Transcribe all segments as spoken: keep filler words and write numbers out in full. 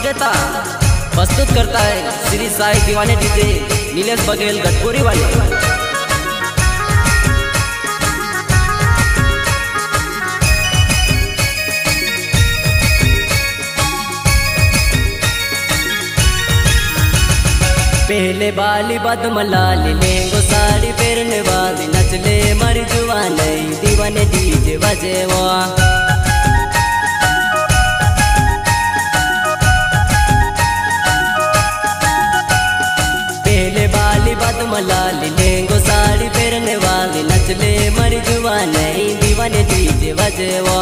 विजेता प्रस्तुत करता है श्री साई दीवाने डीजे नीलेश बघेल गटपुरी वाले। पहले बाली बदम लाल लेंगो साड़ी पहनने वाली नचले मर जुआन दीवाने डीजे बजेवा। पहले बाली बदम लाल लेंगो साड़ी पहनने वाली नचले मर जुआन दीवाने डीजे बजेवा।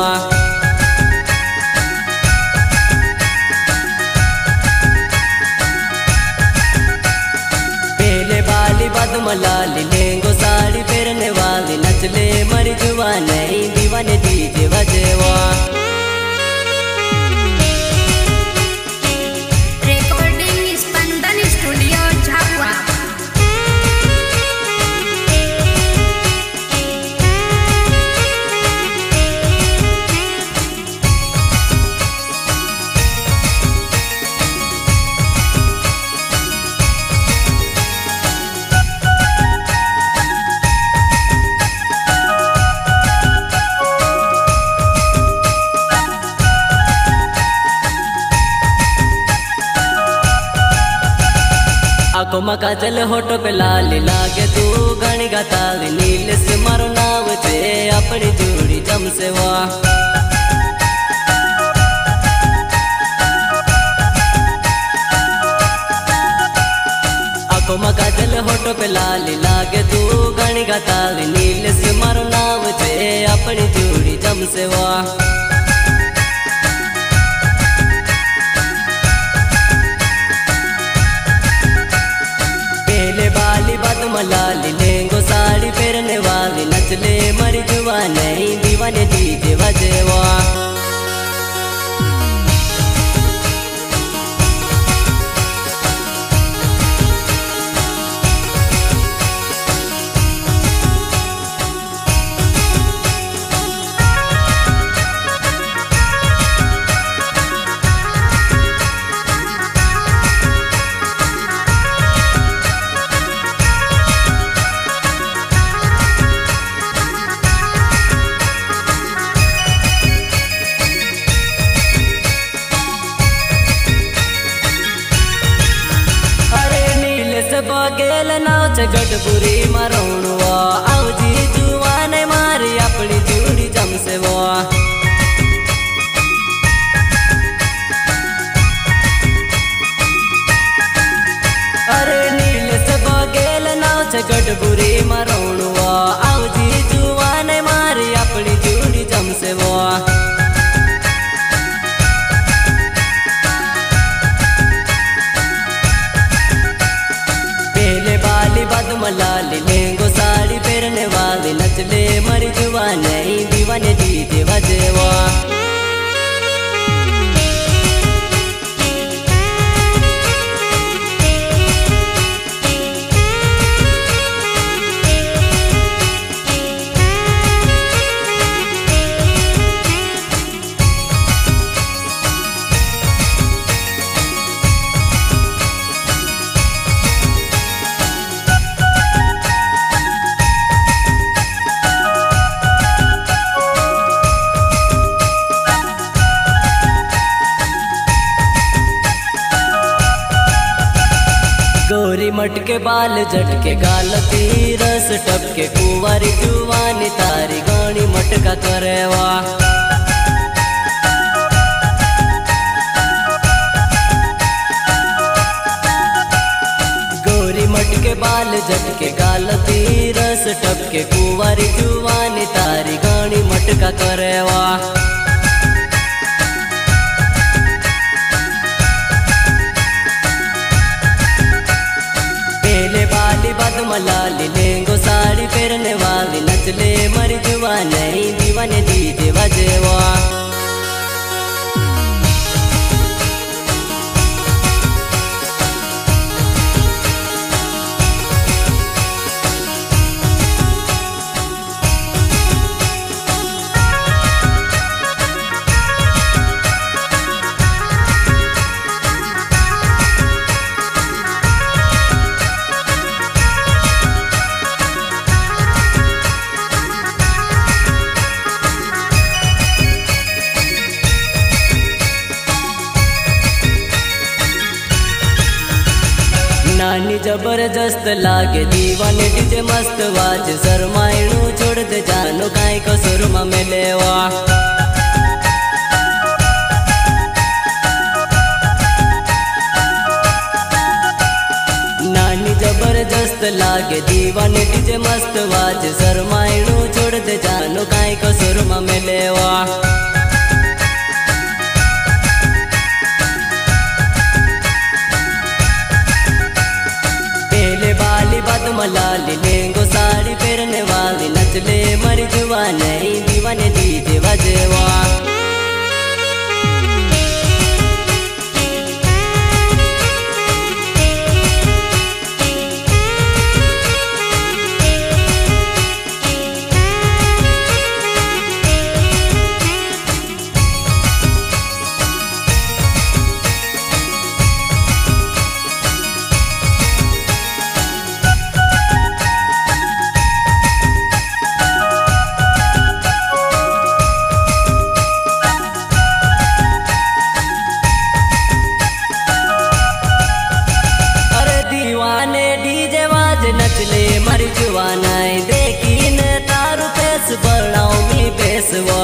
बदम लाल लेंगो साड़ी पहनने वाली नचले मर जुआन दीवाने डीजे बजेवा। Recording Spandan studio Jhabua. आँखों में काजल होठों पे लाल लागे तू गण गाता नील से मारो नाव थे अपनी जोड़ी जम से वाह। आँखों में काजल होठों पे लाल लागे तू गण गाता नील से मारो नाव थे अपनी जोड़ी जम से वाह। बदम लाल लेंगो साड़ी पहनने वाली नचले मर जुआन दीवाने डीजे बजेवा। बघेल नाच गटपुरी मरौणवा आवजी जुआन मारी अपनी जोड़ी जम से वो। अरे नील से बघेल नाच गटपुरी मरौणवा आवजी जुआन मारी अपनी जोड़ी जम से वो। बदम लाल लेंगो साड़ी पहनने वाली नचले मर जुआन दीवाने डीजे बजेवा। गोरी मटके बाल झटके गाल तीरस टपके कुंवारी जुवानी तारी गानी मटका करेवा। गोरी मटके बाल झटके गाल तीरस टपके कुंवारी जुवानी तारी गानी मटका करेवा। बदम लाल लेंगो साड़ी पहनने वाली नचले मर जुआन दीवाने डीजे बजेवा। जबरदस्त लागे दीवाने डीजे मस्त वाज शरमाइणू छोड़ दे जानो काई को सुरमा में लेवा। नानी जबरदस्त लागे दीवाने डीजे मस्त वाज शरमाइणू छोड़ दे जानो काई को सुरमा में लेवा। लाली लेंगो साड़ी पहनने वाली नचले मरी जुआ नहीं दीवाने डीजे बजेवा। नचले मरी जुआना देखी न तारू पेस बढ़ाऊ मी पेसवा।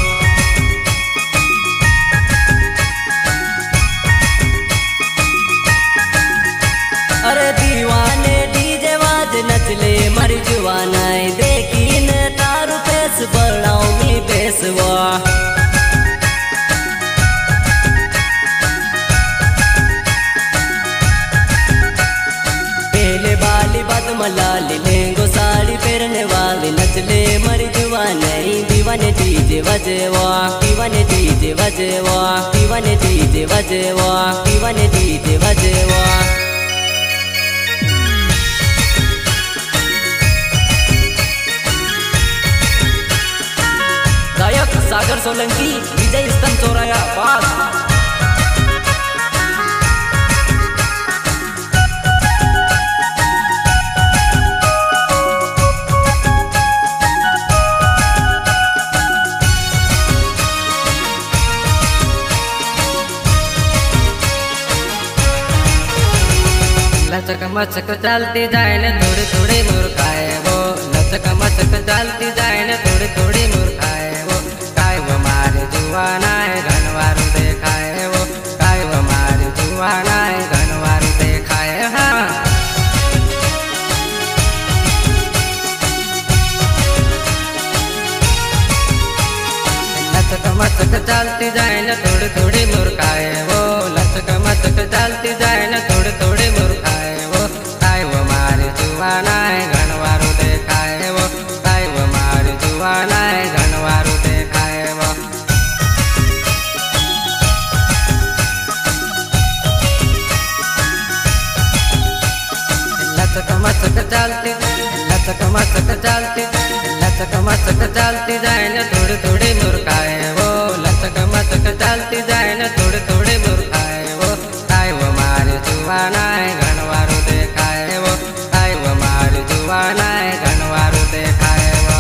अरे दीवाने डीजे वाज नचले मरी जुआना देखी न तारू पेस बढ़ाऊ मी पेसवा। लाली लेंगो साड़ी पहनने वाली नचले मरी जुआ नहीं दीवाने डीजे बजेवा। दीवाने डीजे बजेवा दीवाने डीजे बजेवा दीवाने डीजे बजेवा। गायक सागर सोलंकी विजय स्तंभ चौराया पास। लचक मचक चलती जाए न थोड़ी थोड़ी मुर्खाए वो। लचक मचक चलती जाए न थोड़ी थोड़ी मुर्खाए वो। काय वो मारे जुआना है घनवारू देखाए वो। काय वो मारे जुआना है घनवारू देखाए। हाँ लचक मचक चलती जाए न थोड़ी थोड़ी मुर्खाए वो। लचक मचक चलती जाए न थोड़ी थोड़ी मुर्खाए वो। काय वो मारे जुआना है घनवारू देखाए वो। काय वो मारे जुआना है घनवारू देखाए वो। लचक मचक चलती लचक मचक चलती लचक मचक चलती जाए न थोड़ी थोड़ी मुर्खाए वो। लचक मचक चलती जाए न थोड़ी थोड़ी मुर्खाए वो। काय वो मारे जुआना है घनवारू देखाए वो। काय वो मारे जुआना है घनवारू देखाए वो।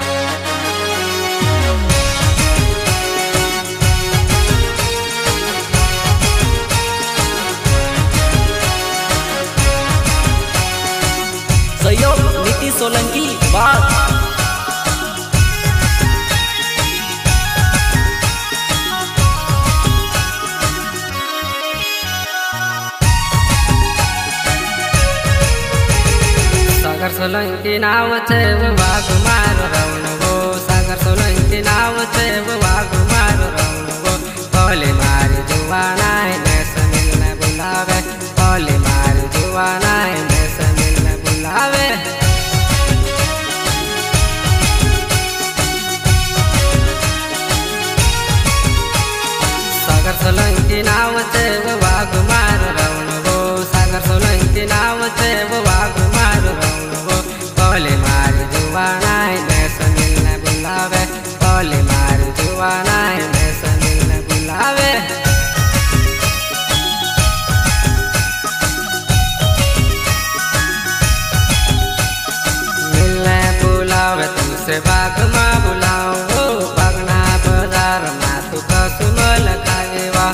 सहयोग नीति सोलंकी बात। सागर सोलंकी नाव छे वो वाघमार रवण वो। सागर सोलंकी नाव छे वो वाघमार रवण वो। बोले मारी जुआना है मैं समिल ने बुलावे। बोले मारी जुआना है मैं समिल ने बुलावे। सागर सोलंकी नाव छे वो वाघमार रवण वो। सागर सोलंकी नाव छे वो वाघमार रवण वो। बोले मारी जुआना है मैं समिल ने बुलावे। बोले मारी जुआना है मैं समिल ने बुलावे। मिलने बुलावे तुमसे बाग माँ बुलाओ। बागना बाजार में तू कसुमल खाएवा।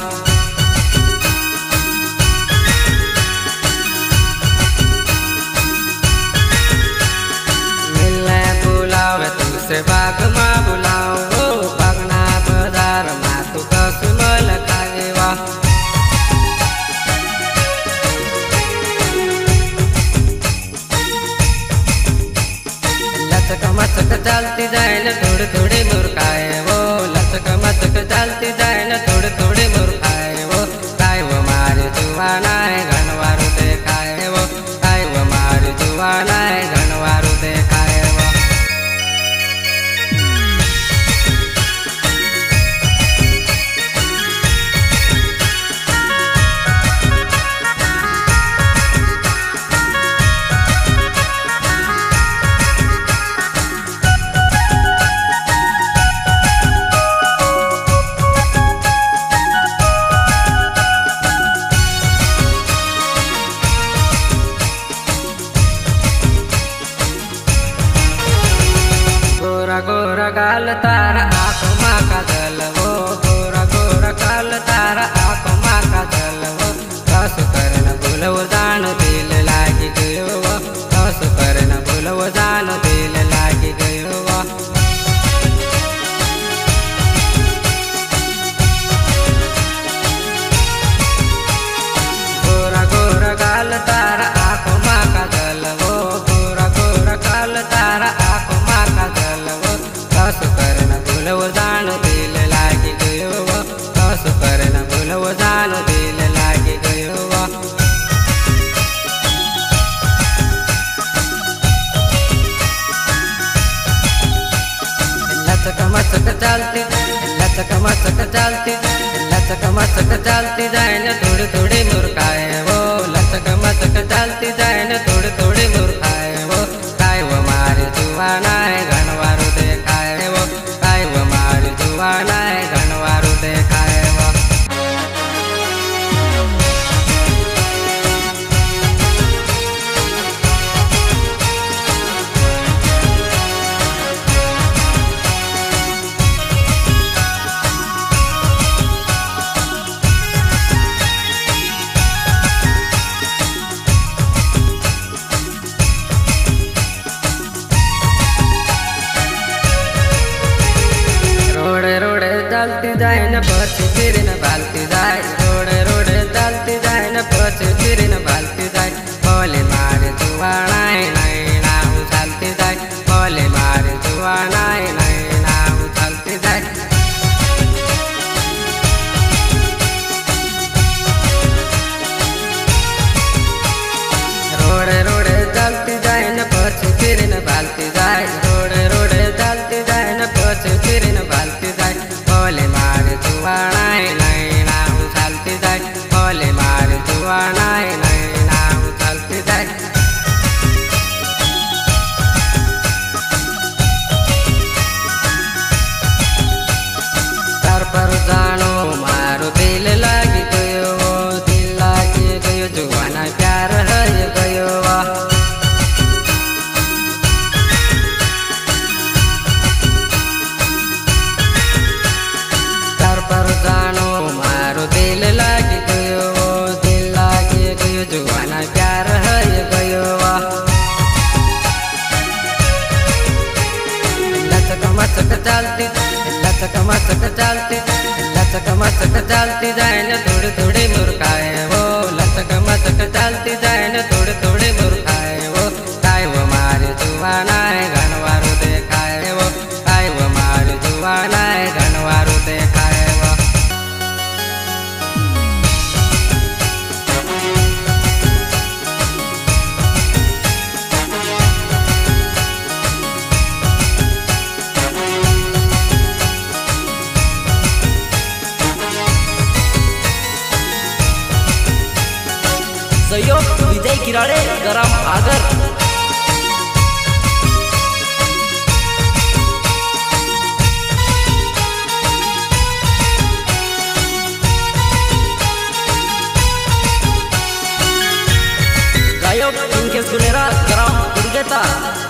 भूलव जानो दिल लागी गयो कसो करेन भूलव जानो दिल लागी गयो लचक मचक चलती लचक मचक चलती लचक मचक चलती जाए न थोड़ी थोड़ी मुर्खाए वो लचक मचक चलती जाए न थोड़ी थोड़ी मुर्खाए वो काय वो मारी जुवाना है घनवारू देखाए वो काय वो मारी जुवाना है घनवारू देखाए वो चलती जाए न पछी फिर न भालती जाए रोडे रोडे चलती जाए न पछी फिर न भालती जाए बोले मारे जुवाना है नहीं ना उछलती जाए बोले मारे जुवाना है नहीं ना उछलती जाए रोडे रोडे चलती जाए न पछी फिर न भालती जाए रोडे रोडे चलती जाए न पछी फिर न भालती जाए बोले मारे जुवाना है नहीं ना उछलती जाए बोले मारे जुवाना है नहीं ना उछलती जाए तर पर जानो मारो दिल लागी गयो दिल लागी गयो जुवाना प्यार है गयो पर जानो मारो दिल लागी गयो दिल लागी गयो जुवाना प्यार है गयो लचक मचक चलती लचक मचक चलती लचक मचक चलती जाए न थोड़ी थोड़ी मुर्खाए वो लचक मचक चलती जाए न थोड़ी थोड़ी मुर्खाए वो काय वो मारे जुवाना है घनवारू देखाए वो काय वो मारे जुवाना है घनवारू देखाए सहयोग विजय किराडे गरम आगर गायक इंकेश गुनेरा गरम दुर्गेता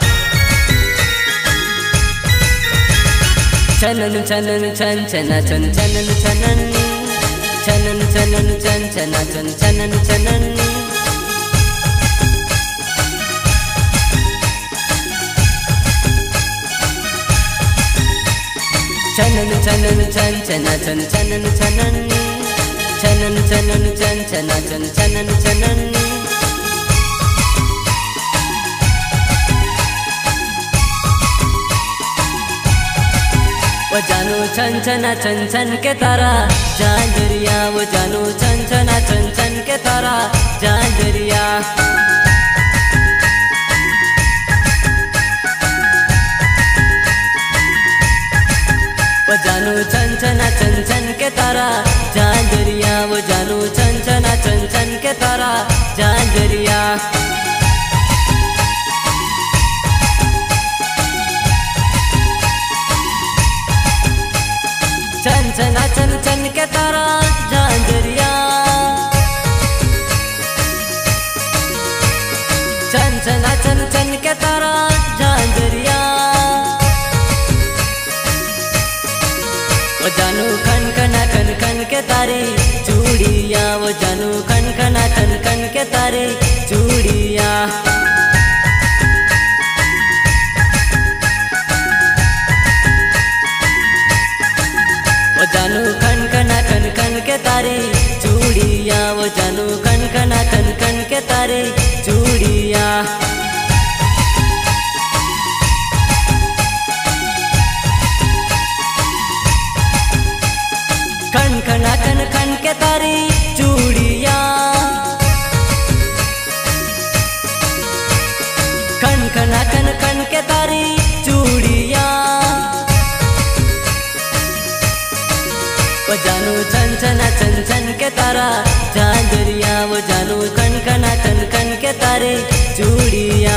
चनन चनन चन चना चन चनन चनन चनन चनन चन चना चन चनन चनन चनन चनन चन चना चन चनन चनन चनन चनन चन चना चन चनन चनन वो जानू छन छना छन छन के तारा जांजरिया वो जानू छन छना छन छन के तारा जांजरिया वो जानू छन छना छन छन के तारा जांजरिया वो जानू छन छना छन छन के तारा जांजरिया छन छना छन छन के तारा जांजरिया छन छना छन छन के तारा जांजरिया वो जानू खन खना खन खन के तारी चूड़िया वो जानू खन खना खन खन के तारी चूड़िया वो जानू खन खना खन खन के तारी चूड़िया वो जानू खन खना खन खन के तारी चूड़िया के तारी चूड़िया, खन खना खन खन के तारी चूड़िया। वो जानू छन छना छन छन के तारा झांझरिया, वो जानू खन खना खन खन के तारी चूड़िया।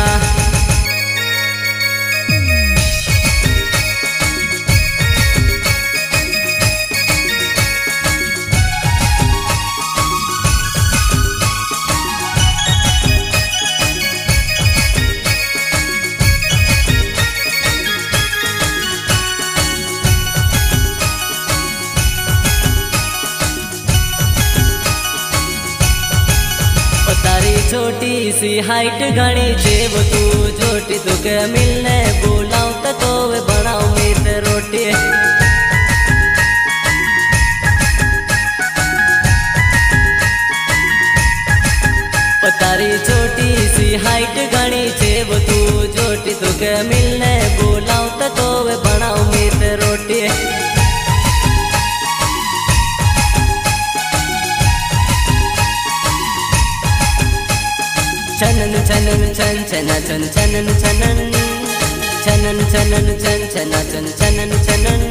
छोटी सी हाइट घनी जेब तू छोटी तुके मिलने बोलाऊं तो तो वे बनाऊं मीत रोटी। तारी छोटी सी हाइट घनी जेब तू छोटी तुके मिलने बोलाऊं तो तो वे बनाऊं मीत रोटी। छनन छनन छन छना छन छनन छनन छनन छनन छन छना छन छनन छनन।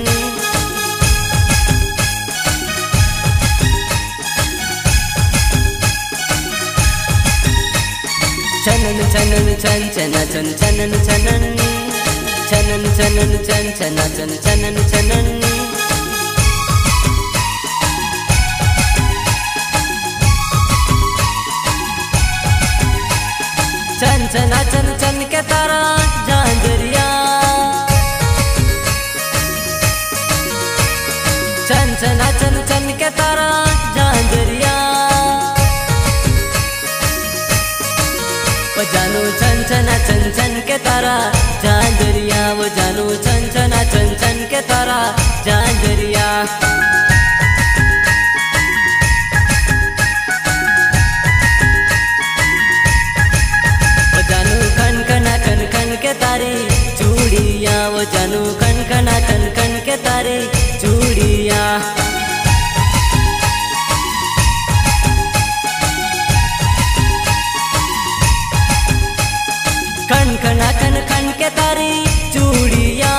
छनन छनन छन छना छन छनन छनन छनन छनन छन छना छन छनन छनन। छन छना छन छन के तारा झांझरिया, छन छना छन छन के तारा झांझरिया। वो जानू छन छना छन छन के तारा झांझरिया, वो जानू छन छना छन छन के तारा झांझरिया। के तारी चूड़िया, वो जानू खन खना खन खन के तारी चूड़िया। खन खना खन खन के तारी चूड़िया,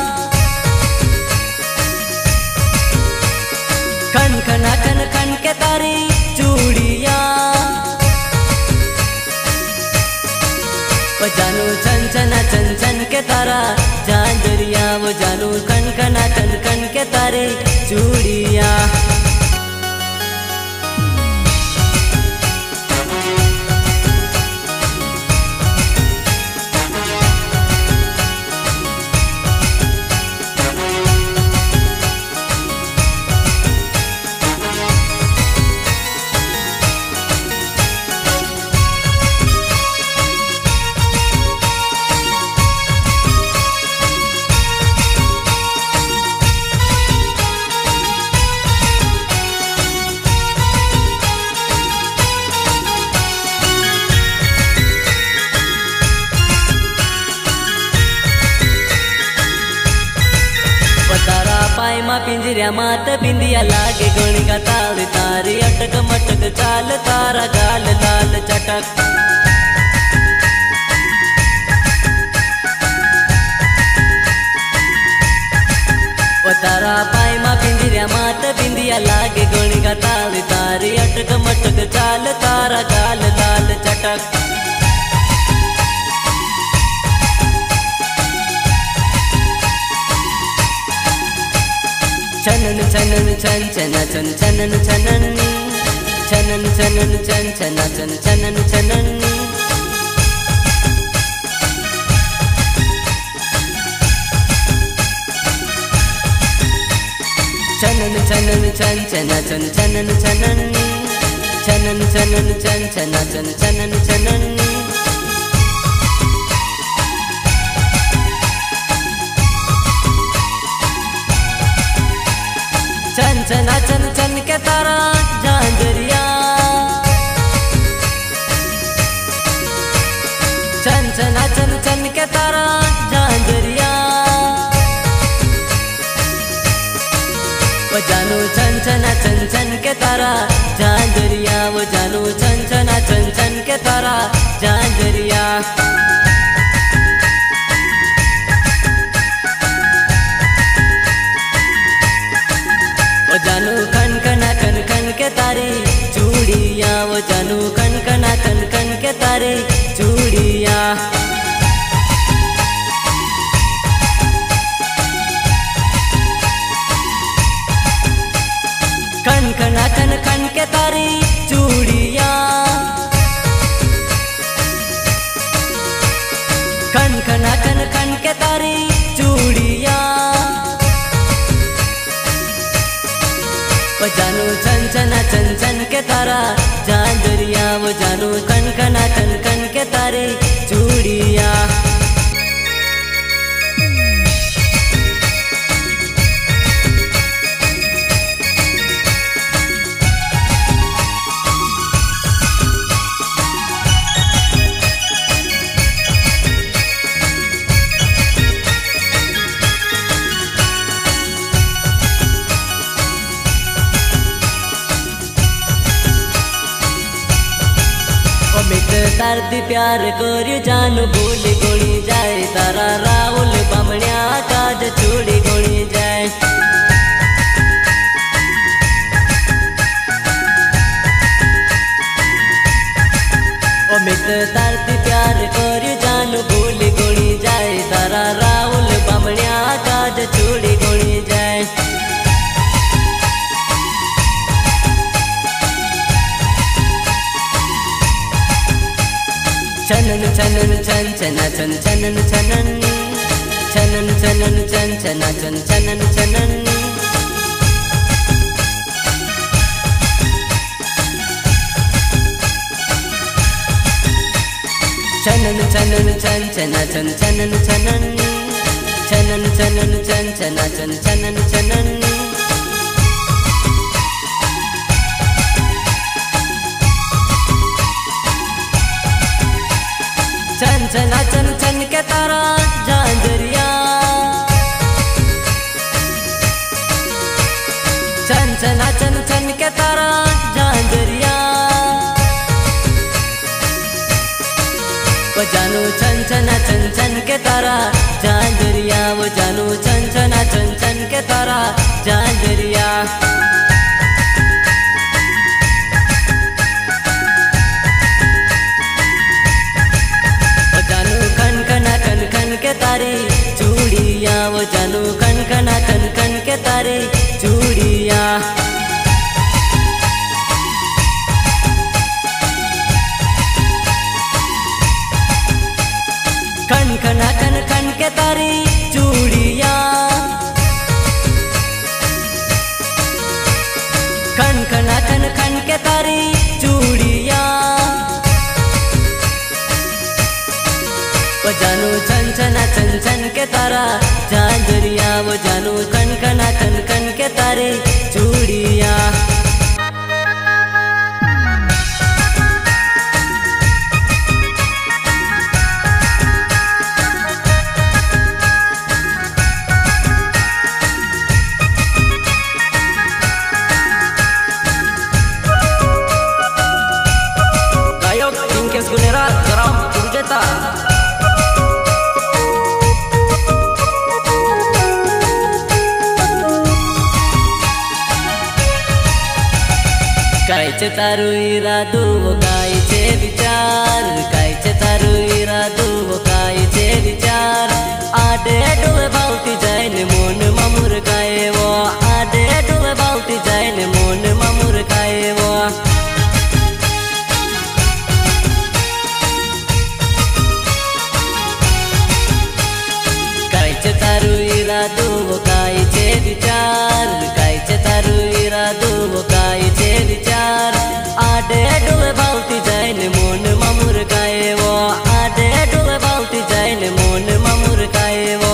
खन खना खन खन के तारी चूड़िया। वो जानू छन छना छन छन के तारा झांझरिया, वो जानू खन खना खन खन के तारे चूड़िया। पिंजरिया मात बिंदिया लागे गोणी का ताल तारी अटक मटक चाल तारा गाल लाल चटक। वो तारा पाई माँ पिंजरिया मात बिंदिया लागे गोणी का ताल तारी अटक मटक चाल तारा गाल लाल चटक। छनन छनन छन छना छन छनन छनन छनन छनन छन छना छन छनन छनन। छनन छनन छन छना छन छनन छनन छनन छनन छन छना छन छनन छनन। छन छना छन छन के तारा झांझरिया, छन छना छन छन के तारा झांझरिया। वो जानू छन छन छन छन के तारा झांझरिया वो जानू छन छन छन छन के तारा झांझरिया। वो जानू खन खना खन खन के तारी चूड़िया वो जानू खन खना खन खन के तारी चूड़िया। खन खना खन खन के तारी चूड़िया खन खना खन खन के तारी चूड़िया। वो जानू छन छन छन छन के तारा झांझरिया वो जानू खन खना खन खन के तारी चूड़िया। मिट तारती प्यार कर जानू भूली गोणी जाए तारा राहुल बमण्या काज छोड़ी गोणी जाए। ओ मिट तारती प्यार कर जानू भूली गोणी जाए तारा राहुल बमण्या काज छोड़ी गोणी जाए। छनन छनन छन छना छन छनन छनन छनन छनन छन छना छन छनन छनन। छनन छनन छन छना छन छनन छनन छनन छनन छन छना छन छनन छनन। छन छना छन छन के तारा झांझरिया छन छना छन छन के तारा झांझरिया। वो जानू छन छना छन छन के तारा झांझरिया वो जानू छन छना छन छन के तारा झांझरिया। खन खना खन खन के तारी चूड़िया वो जानू खन खना खन खन के तारी चूड़िया। खन खना खन खन के तारी चूड़िया खन खना खन खन के तारी चूड़िया। वो जानू छन छना छन छन के तारा झांझरिया वो जानू खन खना खन खन के तारी चूड़िया। गायक इंकेश गुनेरा गरम उर्जेता। कायचे तारू इरादो वो कायचे विचार कायचे तारू इरादो वो कायचे विचार। आडे डोळे भावती जायने मोन मामुर काय वो आडे डोळे भावती जायने मोन मामुर काय वो। कायचे तारू इरादो वो कायचे विचार कायचे तारू इरादो वो कायचे विचार। आडे डोळे भावती जायने मोन मामुर काय वो आडे डोळे भावती जायने मोन मामुर काय वो।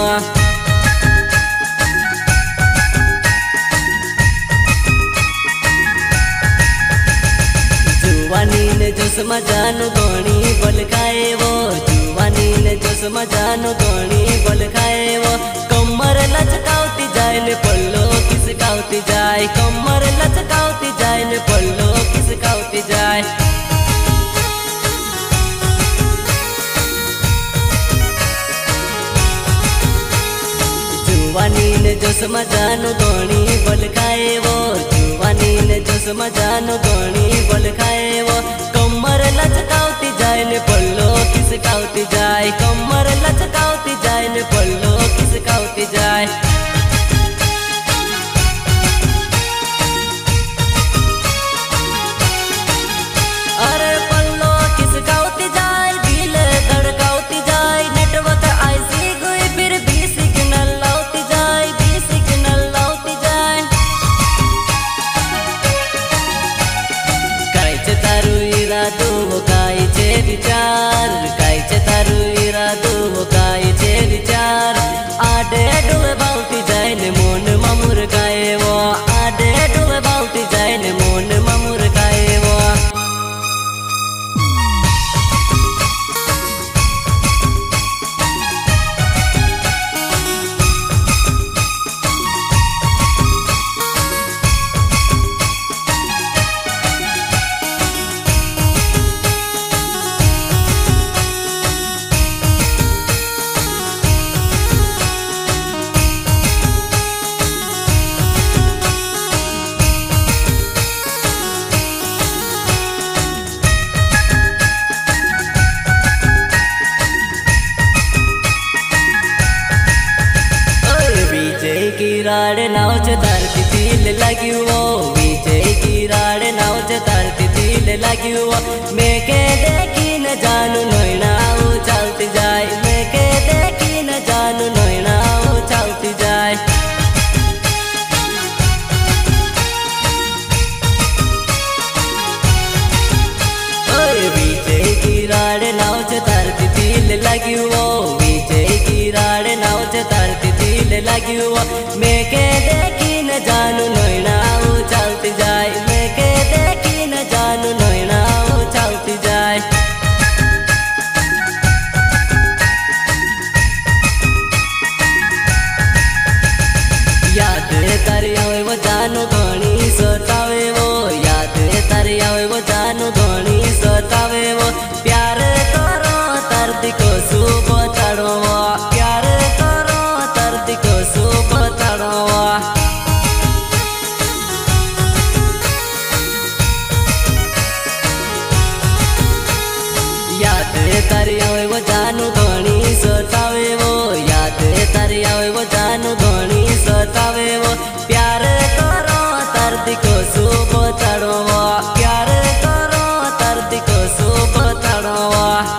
जुवानी ने जोश मजानु गोणी बोल खाए वो जुवानी ने जोश मजानु गोणी बोल खाए वो। कमर लचकावती जायने पल्लो खिसकावती जाए, कमर लचकावती जाए ने पल्लो खिसकावती जाए। जुवानी ने जोश मजानो धोनी बल खाए वो, जुवानी ने जोश मजानो धोनी बल खाए वो। कमर लचकावती जाए ने पल्लो खिसकावती जाए, कमर लचकावती जाए ने पल्लो खिसकावती जाए। अरे पल्लो खिसकावती जाए, दिल धड़कावती जाए, नेटवर्क आईसी गई फिर भी सिग्नल लावती जाए, भी सिग्नल लावती जाए। कायचे तारू इरादो वो कायचे विचार, कायचे तारू इरादो वो कायचे विचार। आडे डोळे भावती जाए ने मोन मामूर काय वो, आडे डोळे भावती जाए ने मोन मामूर काय वो। कीराड़ नाव च धरती तिल लगी वो, विजय कीराड़ नाव च धरती तिल लगी वो। मैं के देखी न जानू नैना चलती जाए, मैं के देखी न जानू नैना चलती जाए। विजय कीराड़ नाव च धरती तिल लगी वो, विजय कीराड़ नाव च धरती तिल लगी वो। मैं के देखी न जानू नैना चलती जाए, मैं के देखी न जानू नैना चलती जाए। याद तारी आवे वो जानू घणी सतावे वो, याद तारी आवे वो जानू घणी सतावे वो। प्यार करो तरती को सुब तड़ो वो, प्यार करो तरती को सुब तड़ो वो। याद तारी आवे वो जानू घणी सतावे वो, याद तारी आवे वो जानू घणी सतावे वो। प्यार करो तरती को सुब तड़ो वो, प्यार करो तरती को सुब तड़ो वो।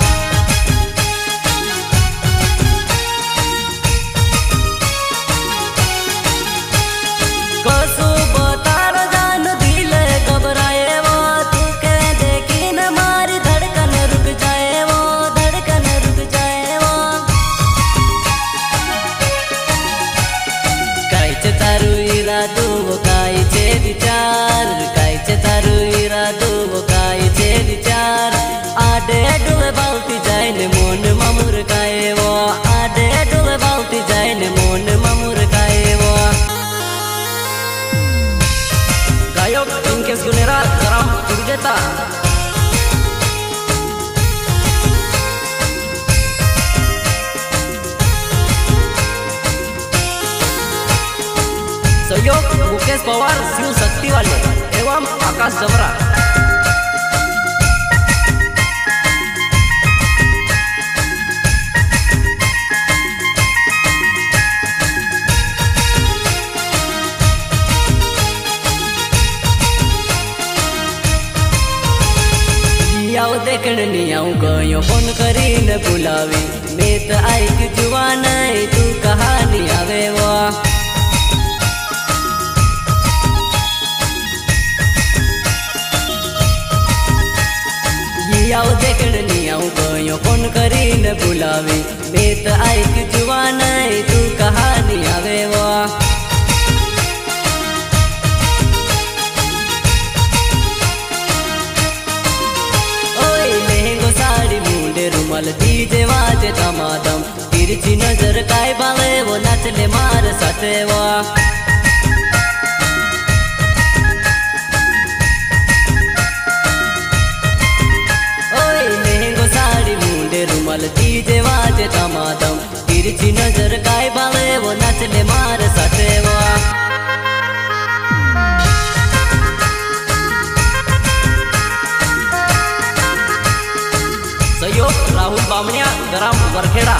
विचार कायचे तारू इरादो वो कायचे विचार। आडे डोळे भावती जाए ने मोन मामूर काय वो, आडे डोळे भावती जाए ने मोन मामूर काय वो। गायक इंकेश गुनेरा गरम उर्जेता। सहयोग मुकेश पवार, शिव शक्ति वाले एवं आकाश जबरा। आओ देखण नहीं आऊं गयो फोन करीने बुलावी, मैं तो आई कि जुवान तू कहानी आवे वो। आओ देखण नहीं आऊं गयो फोन करीने बुलावी, मैं तो आई कि जुवान तू कहानी आवे वो। रुमाल डीजे वाजे धमाधम, तिरछी नजर काय बाळे वो नाचले मार साथे वो। तिरछी नजर काय भावे वो नाचले मार साथे वो। सहयोग राहुल बामणिया गरम वरखेड़ा।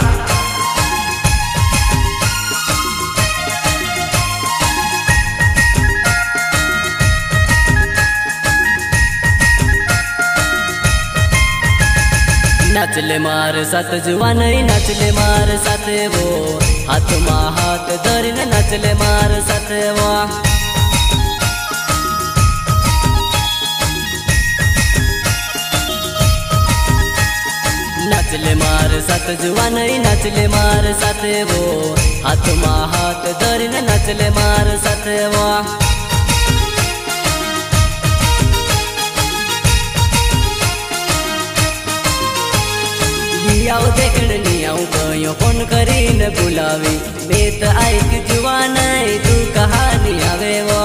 नाचले मार साथ जुवान नाचले मार साथे वो, हाथ मा हाथ धरीने नाचले मार साथे वो। नाचले मार साथ जुवान नाचले मार साथे वो, हाथ मा हाथ धरीने नाचले मार साथे वो। आओ देखण नहीं आऊं कयो फोन करीने बुलावी, बेत आई कि जुवान तू कहानी आवे वो।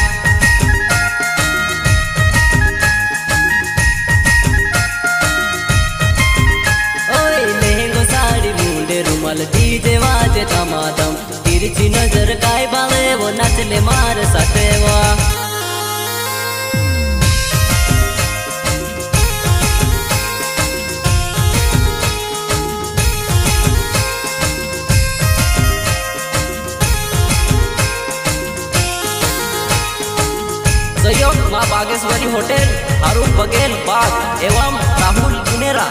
ओए लहंगो साड़ी मुंडे रुमाल डीजे वाजे धमाधम, तिरछी नजर काय भावे वो नाचले मार साथे वो। सहयोग माँ बागेश्वरी होटल, हारूफ बघेल बाग एवं राहुल गुनेरा।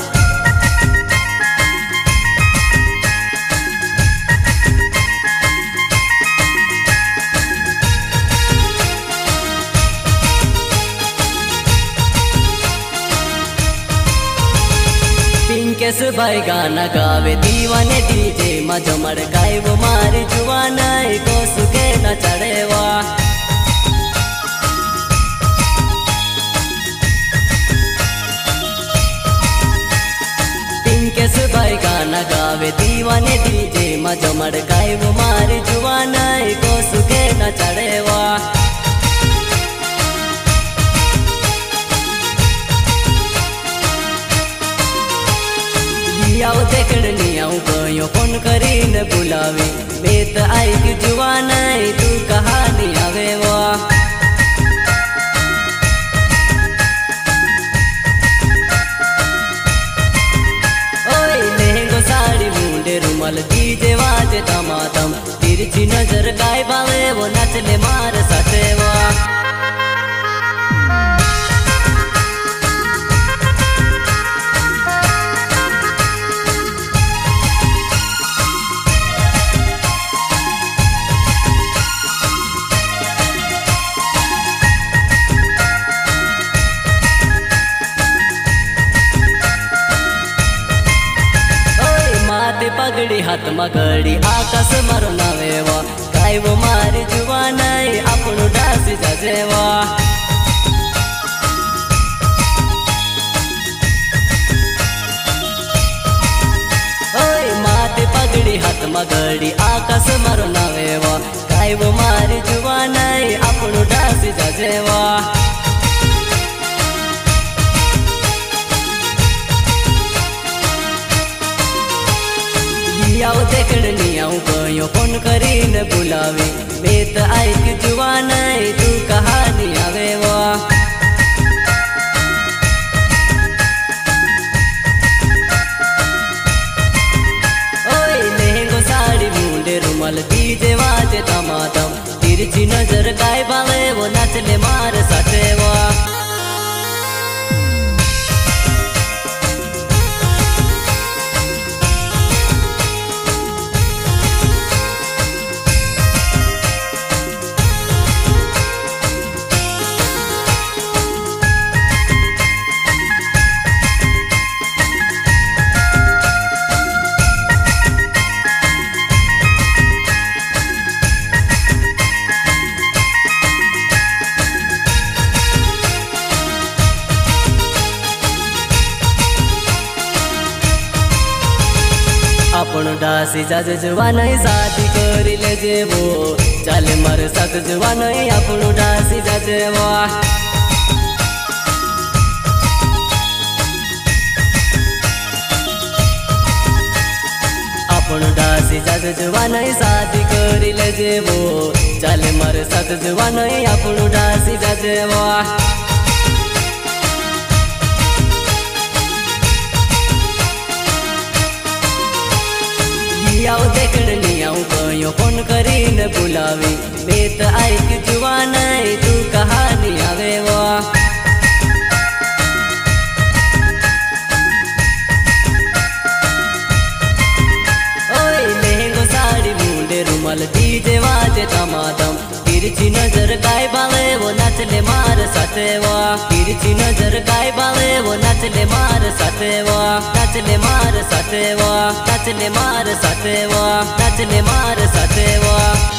पिंकेश भाई गाना गावे दीवाने डीजे मजमड़ गाय वो मारी जुवान को सुखे न चढ़ेवा। पिंकेश भाई गाना गावे दीवाने डीजे मजमड़ गाय वो मारी जुवान को सुखे न चढ़ेवा। आओ देखण नहीं आऊं कयो फोन करीने बुलावी, बेत आई कि जुवान तू कहानी आवे वो। ओए लहंगो साड़ी मुंडे रुमाल डीजे वाजे धमाधम, तिरछी नजर काय भावे वो नाचले मार साथे वो। पगड़ी हाथ मगड़ी आकाश मारो नावेवा, काय वो मारी जुवान आपनो डांस जाजेवा। ओए माथे पगड़ी हाथ मगड़ी आकाश मारो नावेवा, काय वो मारी जुवान आपनो डांस जाजेवा। आओ देखण नहीं आऊं कयो फोन करीने बुलावी, बेत आई कि जुवान तू कहानी आवे वो। ओए लहंगो साड़ी मुंडे रुमाल डीजे वाजे धमाधम, तिरछी नजर काय भावे वो नाचले मार साथे वो। आपण डासी जाज जुवान शादी करी ले जेवो, चल मर साथ जुवान आपण डासी जाजेवा। આપણું ડાસી જાત જુવાનઈ શાદી કરી લેજે વો ચાલે મારે સાથ જુવાનઈ આપણું ડાસી જાજે વો આવ દેખડની આવ કયો ફોન કરીને બોલાવી બે તો આઈક જુવાનઈ તું કહાની આવે વો रुमाल डीजे वाजे धमाधम तिरछी नजर गाय बाले वो नाचले मार साथे वो तिरछी नजर गाय बाले वो नाचले मार साथे वो नाचले मार साथे वो नाचले मार साथे वो नाचले मार साथे वो